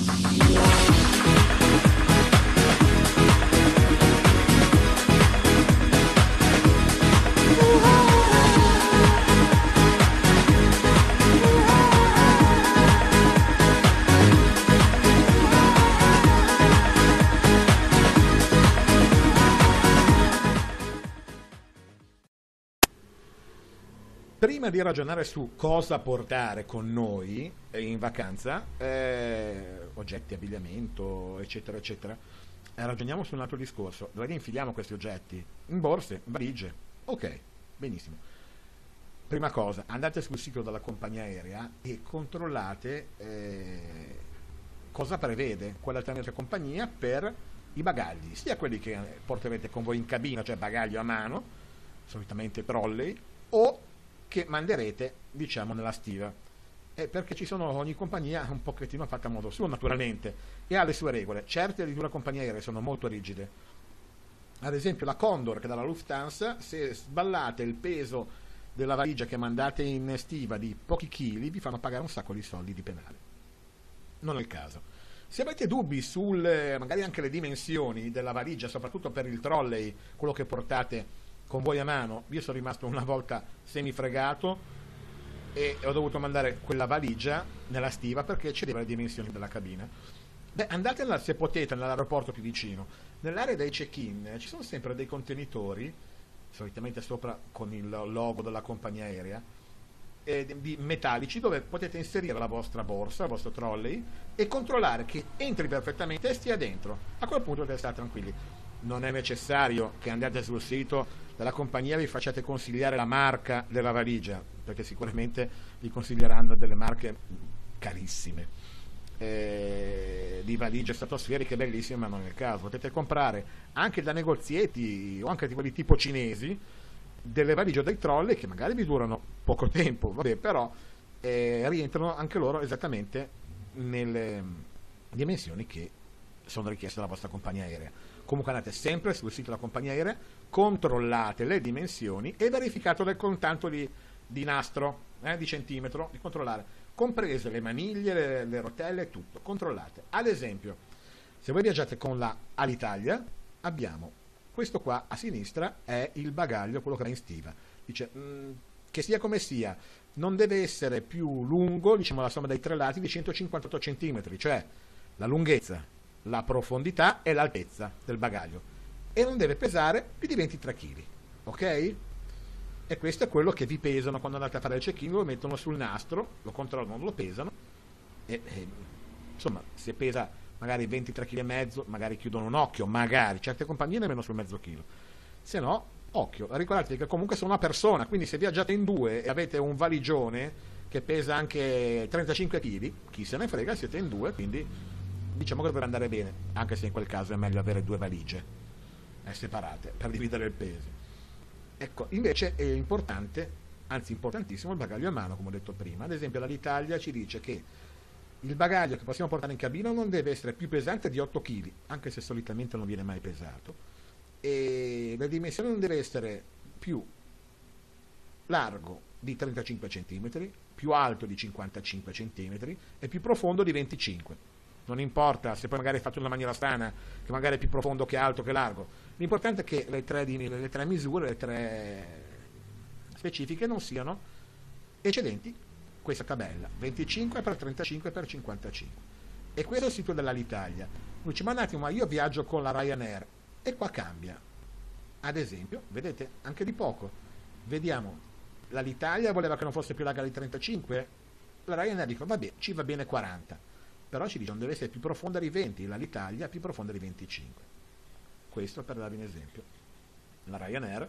Prima di ragionare su cosa portare con noi in vacanza, oggetti, abbigliamento, eccetera, eccetera, ragioniamo su un altro discorso. Dove infiliamo questi oggetti? In borse, in valigie. Ok, benissimo. Prima cosa, andate sul sito della compagnia aerea e controllate cosa prevede quella compagnia per i bagagli, sia quelli che porterete con voi in cabina, cioè bagaglio a mano, solitamente trolley, o che manderete, diciamo, nella stiva, perché ci sono, ogni compagnia un pochettino fatta a modo suo, naturalmente, e ha le sue regole. Certe di una compagnia aerea sono molto rigide. Ad esempio la Condor, che dalla Lufthansa, se sballate il peso della valigia che mandate in stiva di pochi chili, vi fanno pagare un sacco di soldi di penale. Non è il caso. Se avete dubbi sul magari anche le dimensioni della valigia, soprattutto per il trolley, quello che portate con voi a mano, io sono rimasto una volta semifregato e ho dovuto mandare quella valigia nella stiva perché c'erano le dimensioni della cabina. Beh, andate se potete nell'aeroporto più vicino. Nell'area dei check-in ci sono sempre dei contenitori, solitamente sopra con il logo della compagnia aerea, di metallici, dove potete inserire la vostra borsa, il vostro trolley, e controllare che entri perfettamente e stia dentro. A quel punto dovete stare tranquilli. Non è necessario che andate sul sito della compagnia e vi facciate consigliare la marca della valigia, perché sicuramente vi consiglieranno delle marche carissime, di valigie stratosferiche bellissime, ma non è il caso. Potete comprare anche da negozietti o anche di quelli tipo cinesi delle valigie o dei trolley che magari vi durano poco tempo, vabbè, però rientrano anche loro esattamente nelle dimensioni che sono richieste dalla vostra compagnia aerea. Comunque andate sempre sul sito della compagnia aerea, controllate le dimensioni e verificate con tanto di nastro, di centimetro, di controllare, comprese le maniglie, le rotelle, tutto, controllate. Ad esempio, se voi viaggiate con la Alitalia, abbiamo questo qua a sinistra, è il bagaglio, quello che va in stiva. Dice che sia come sia, non deve essere più lungo, diciamo la somma dei tre lati, di 158 cm, cioè la lunghezza, la profondità e l'altezza del bagaglio, e non deve pesare più di 23 kg, ok? E questo è quello che vi pesano quando andate a fare il check-in, lo mettono sul nastro, lo controllano, lo pesano e insomma, se pesa magari 23 kg e mezzo, magari chiudono un occhio, magari, certe compagnie nemmeno sul mezzo chilo, se no, occhio, ricordatevi che comunque sono una persona, quindi se viaggiate in due e avete un valigione che pesa anche 35 kg, chi se ne frega, siete in due, quindi diciamo che dovrebbe andare bene, anche se in quel caso è meglio avere due valigie separate per dividere il peso. Ecco, invece è importante, anzi importantissimo, il bagaglio a mano, come ho detto prima. Ad esempio l'Alitalia ci dice che il bagaglio che possiamo portare in cabina non deve essere più pesante di 8 kg, anche se solitamente non viene mai pesato, e la dimensione non deve essere più largo di 35 cm, più alto di 55 cm e più profondo di 25. Non importa se poi magari è fatto in una maniera strana, che magari è più profondo che alto che largo, l'importante è che le tre misure, le tre specifiche non siano eccedenti questa tabella, 25 per 35 per 55. E questo è il sito dell'Alitalia. Lui ci ma un attimo, ma io viaggio con la Ryanair, e qua cambia. Ad esempio, vedete, anche di poco, vediamo, l'Alitalia voleva che non fosse più larga di 35, la Ryanair dice, vabbè, ci va bene 40. Però ci dice non deve essere più profonda di 20, l'Alitalia più profonda di 25. Questo per darvi un esempio. La Ryanair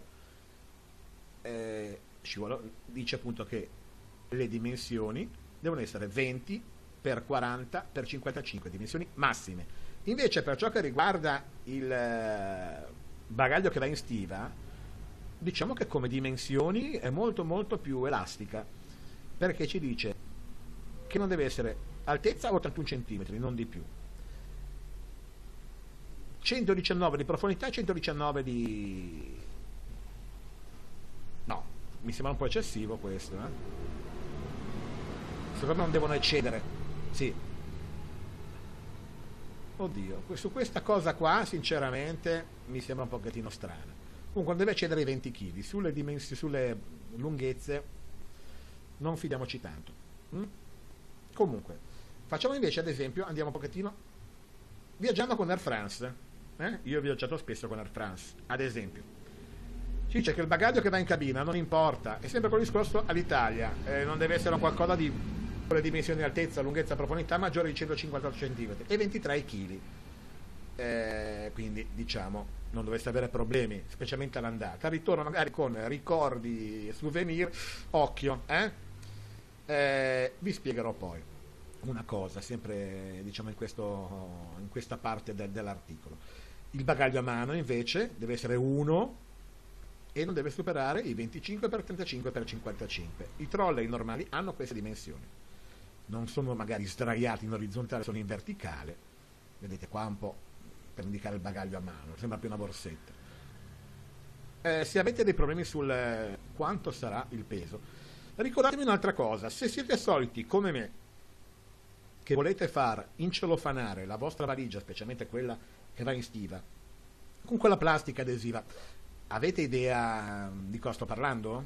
dice appunto che le dimensioni devono essere 20 per 40 per 55, dimensioni massime. Invece per ciò che riguarda il bagaglio che va in stiva, diciamo che come dimensioni è molto molto più elastica, perché ci dice che non deve essere altezza 81 cm, non di più, 119 di profondità e 119 di... no, mi sembra un po' eccessivo questo, secondo me non devono eccedere, sì, Oddio, su questa cosa qua sinceramente mi sembra un pochettino strana. Comunque deve eccedere i 20 kg, sulle lunghezze non fidiamoci tanto. Mm? Comunque, facciamo invece ad esempio, andiamo un pochettino viaggiando con Air France. Io ho viaggiato spesso con Air France, ad esempio. Ci dice che il bagaglio che va in cabina non importa, è sempre quello discorso all'Italia, non deve essere qualcosa di con le dimensioni di altezza, lunghezza, profondità maggiore di 158 cm e 23 kg. Quindi diciamo non dovreste avere problemi, specialmente all'andata. Al ritorno magari con ricordi e souvenir, occhio, vi spiegherò poi una cosa, sempre diciamo in questa parte dell'articolo. Il bagaglio a mano invece deve essere uno e non deve superare i 25x35x55. I trolley normali hanno queste dimensioni, non sono magari sdraiati in orizzontale, sono in verticale. Vedete qua un po' per indicare il bagaglio a mano, sembra più una borsetta. Se avete dei problemi sul quanto sarà il peso, ricordatevi un'altra cosa: se siete soliti come me che volete far incelofanare la vostra valigia, specialmente quella che va in stiva, con quella plastica adesiva, avete idea di cosa sto parlando?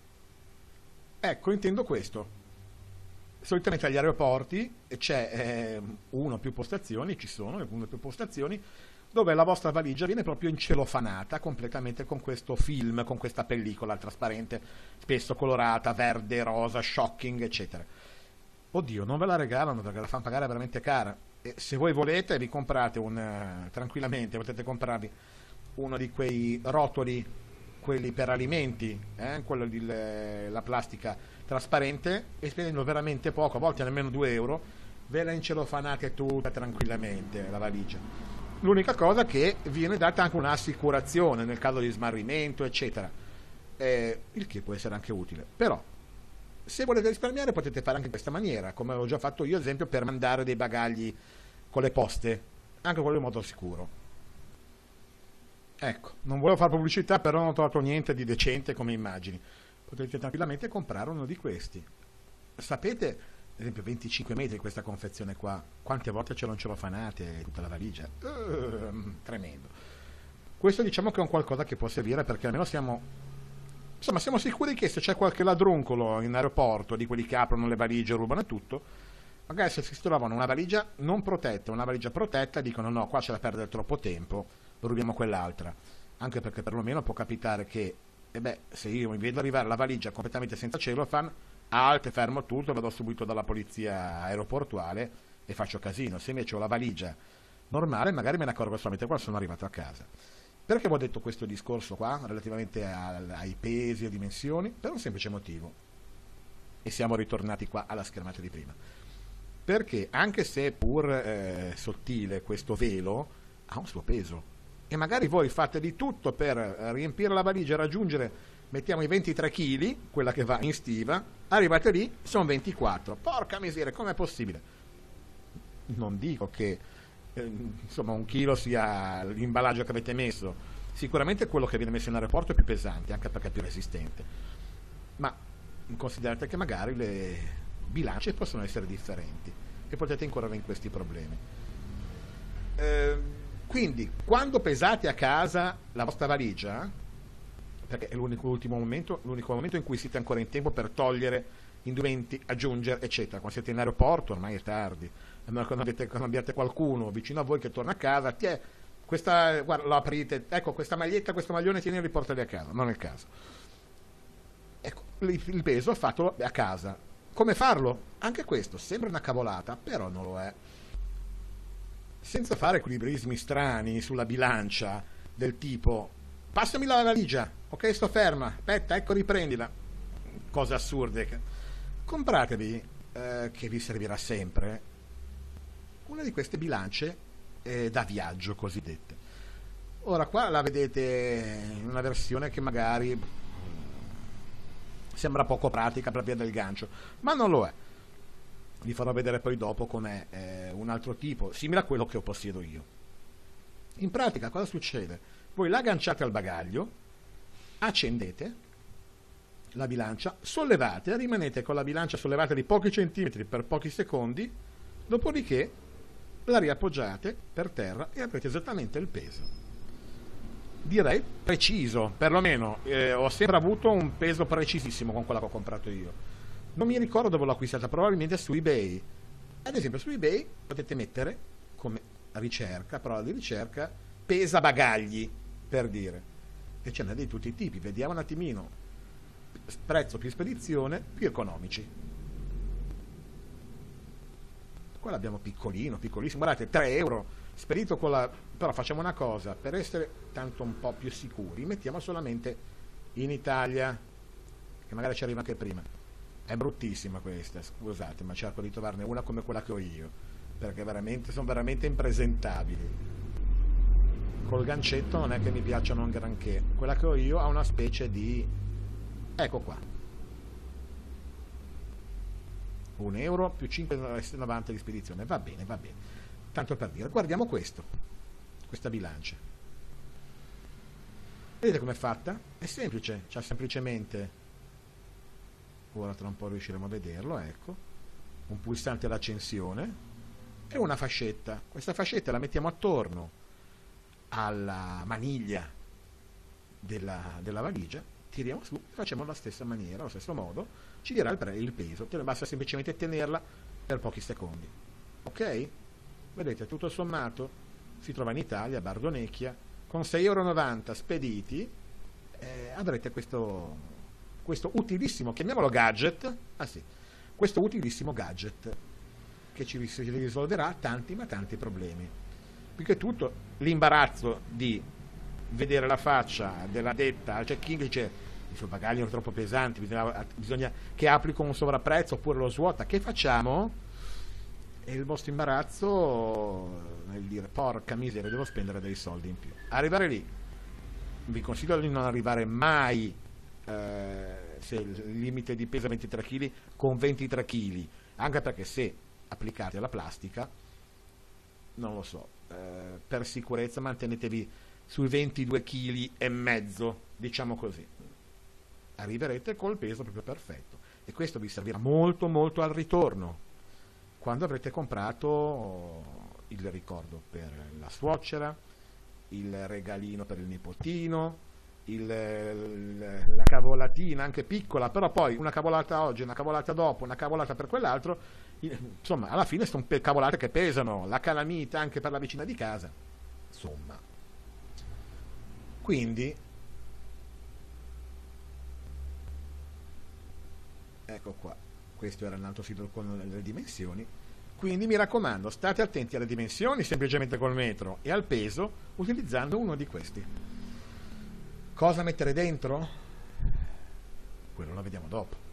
Ecco, intendo questo. Solitamente agli aeroporti c'è una o più postazioni, ci sono una o più postazioni dove la vostra valigia viene proprio incelofanata completamente con questo film, con questa pellicola trasparente, spesso colorata, verde, rosa, shocking, eccetera. Oddio, non ve la regalano perché la fanno pagare veramente cara. E se voi volete vi comprate tranquillamente, potete comprarvi uno di quei rotoli, quelli per alimenti, quello di la plastica trasparente, e spendendo veramente poco, a volte nemmeno 2 euro, ve la incelofanate tutta tranquillamente la valigia. L'unica cosa che viene data anche un'assicurazione nel caso di smarrimento, eccetera, il che può essere anche utile. Però se volete risparmiare potete fare anche in questa maniera, come ho già fatto io ad esempio per mandare dei bagagli con le poste, anche quello in modo sicuro. Ecco, non volevo fare pubblicità, però non ho trovato niente di decente come immagini. Potete tranquillamente comprare uno di questi. Sapete, ad esempio 25 metri questa confezione qua, quante volte ce l'ho incelofanate tutta la valigia? Tremendo. Questo diciamo che è un qualcosa che può servire, perché almeno siamo sicuri che se c'è qualche ladruncolo in aeroporto, di quelli che aprono le valigie, rubano tutto, magari se si trovano una valigia non protetta, una valigia protetta, dicono no, qua c'è da perdere troppo tempo, rubiamo quell'altra. Anche perché perlomeno può capitare che se io mi vedo arrivare la valigia completamente senza cellophane, alto, fermo tutto, vado subito dalla polizia aeroportuale e faccio casino. Se invece ho la valigia normale, magari me ne accorgo solamente quando sono arrivato a casa. Perché vi ho detto questo discorso qua relativamente ai pesi e dimensioni? Per un semplice motivo, e siamo ritornati qua alla schermata di prima, perché anche se pur sottile questo velo ha un suo peso, e magari voi fate di tutto per riempire la valigia e raggiungere, mettiamo i 23 kg, quella che va in stiva, arrivate lì, sono 24. Porca miseria, com'è possibile? Non dico che insomma 1 chilo sia l'imballaggio che avete messo, sicuramente quello che viene messo in aeroporto è più pesante, anche perché è più resistente, ma considerate che magari le bilance possono essere differenti e potete incorrere in questi problemi. Quindi quando pesate a casa la vostra valigia, perché è l'unico momento in cui siete ancora in tempo per togliere indumenti, aggiungere, eccetera. Quando siete in aeroporto ormai è tardi, almeno quando abbiate qualcuno vicino a voi che torna a casa, questa, guarda, lo aprite, ecco questa maglietta, questo maglione, tieni e riportali a casa. Non è il caso. Ecco, il peso fatelo a casa. Come farlo? Anche questo sembra una cavolata, però non lo è. Senza fare equilibrismi strani sulla bilancia del tipo passami la valigia, ok, sto ferma, aspetta, ecco, riprendila, cose assurde. Compratevi, che vi servirà sempre, una di queste bilance da viaggio cosiddette. Ora qua la vedete in una versione che magari sembra poco pratica per via del gancio, ma non lo è. Vi farò vedere poi dopo com'è un altro tipo, simile a quello che possiedo io. In pratica cosa succede? Voi la agganciate al bagaglio, accendete la bilancia, sollevate, rimanete con la bilancia sollevata di pochi centimetri per pochi secondi, dopodiché la riappoggiate per terra e avrete esattamente il peso. Direi preciso, perlomeno ho sempre avuto un peso precisissimo con quella che ho comprato io. Non mi ricordo dove l'ho acquistata, probabilmente su eBay. Ad esempio su eBay potete mettere come ricerca, parola di ricerca, pesa bagagli, per dire. E ce n'è di tutti i tipi, vediamo un attimino. Prezzo più spedizione, più economici. Qua l'abbiamo piccolino, piccolissimo, guardate, 3 euro, spedito con la... Però facciamo una cosa, per essere tanto un po' più sicuri, mettiamo solamente in Italia, che magari ci arriva anche prima. È bruttissima questa, scusate, ma cerco di trovarne una come quella che ho io, perché veramente sono veramente impresentabili. Col gancetto non è che mi piacciono un granché. Quella che ho io ha una specie di... Ecco qua. 1 euro più 5,90 di spedizione. Va bene, va bene. Tanto per dire. Guardiamo questo. Questa bilancia. Vedete com'è fatta? È semplice. C'ha semplicemente... Ora tra un po' riusciremo a vederlo, ecco. Un pulsante d'accensione e una fascetta. Questa fascetta la mettiamo attorno alla maniglia della valigia, tiriamo su, facciamo alla stessa maniera, allo stesso modo, ci dirà il peso, basta semplicemente tenerla per pochi secondi. Ok? Vedete, tutto sommato si trova in Italia, a Bardonecchia, con 6,90 € spediti avrete questo utilissimo, chiamiamolo gadget, questo utilissimo gadget che ci risolverà tanti ma tanti problemi. Più che tutto l'imbarazzo di vedere la faccia della detta al check-in che dice i suoi bagagli sono troppo pesanti, bisogna che applico un sovrapprezzo oppure lo svuota, che facciamo? E il vostro imbarazzo nel dire porca miseria, devo spendere dei soldi in più. Arrivare lì, vi consiglio di non arrivare mai se il limite di peso è 23 kg con 23 kg, anche perché se applicate la plastica, non lo so, per sicurezza mantenetevi sui 22 kg e mezzo, diciamo così. Arriverete col peso proprio perfetto e questo vi servirà molto molto al ritorno, quando avrete comprato il ricordo per la suocera, il regalino per il nipotino, la cavolatina anche piccola, però poi una cavolata oggi, una cavolata dopo, una cavolata per quell'altro, insomma alla fine sono cavolate che pesano, la calamita anche per la vicina di casa, insomma. Quindi ecco qua, questo era il altro sito con le dimensioni. Quindi mi raccomando, state attenti alle dimensioni semplicemente col metro e al peso utilizzando uno di questi. Cosa mettere dentro? Quello lo vediamo dopo.